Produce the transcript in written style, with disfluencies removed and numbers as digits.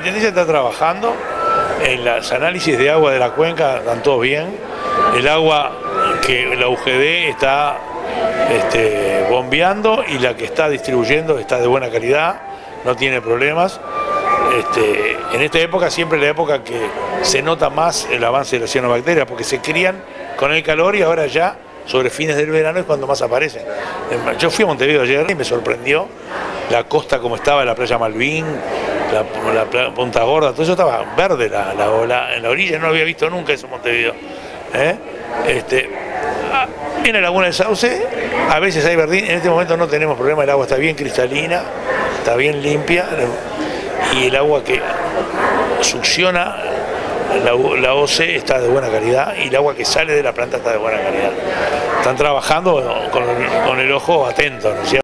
Intendencia está trabajando en los análisis de agua de la cuenca, están todos bien. El agua que la UGD está bombeando y la que está distribuyendo está de buena calidad, no tiene problemas. En esta época, siempre es la época que se nota más el avance de las cianobacterias, porque se crían con el calor y ahora ya sobre fines del verano es cuando más aparecen. Yo fui a Montevideo ayer y me sorprendió la costa como estaba, la playa Malvin, la Punta Gorda, todo eso estaba verde en la orilla, no lo había visto nunca eso en Montevideo. En la laguna del Sauce a veces hay verdín, en este momento no tenemos problema, el agua está bien cristalina, está bien limpia, y el agua que succiona la OC está de buena calidad y el agua que sale de la planta está de buena calidad. Están trabajando con el ojo atento, ¿no es cierto?